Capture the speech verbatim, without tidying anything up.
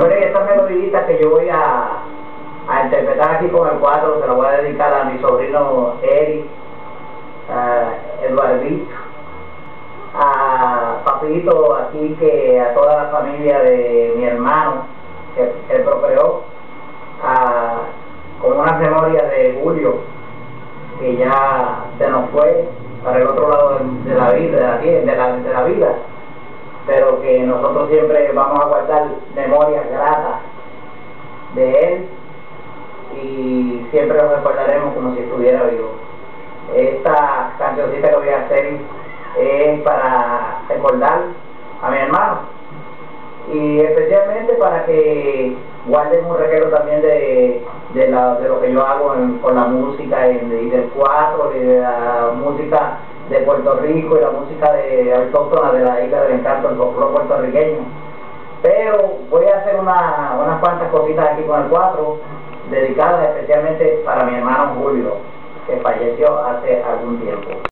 recuerden que esta melodita que yo voy a, a interpretar aquí con el cuatro se la voy a dedicar a mi sobrino Eric, a Eduardito, a Papito aquí, que a toda la familia de mi hermano que él procreó, a, con unas memorias de Julio que ya se nos fue para el otro lado de, de la vida, de la, de, la, de la vida, pero que nosotros siempre vamos a guardar memorias gratas de él y siempre lo recordaremos como si estuviera vivo. Esta cancioncita que voy a hacer es para recordar a mi hermano y especialmente para que guarden un recuerdo también de, de, la, de lo que yo hago en, con la música y, y del cuatro y de la música de Puerto Rico y la música de autóctona de la Isla del Encanto, el folclore puertorriqueño. Pero voy a hacer una, unas cuantas cositas aquí con el cuatro dedicadas especialmente para mi hermano Julio, que falleció hace algún tiempo.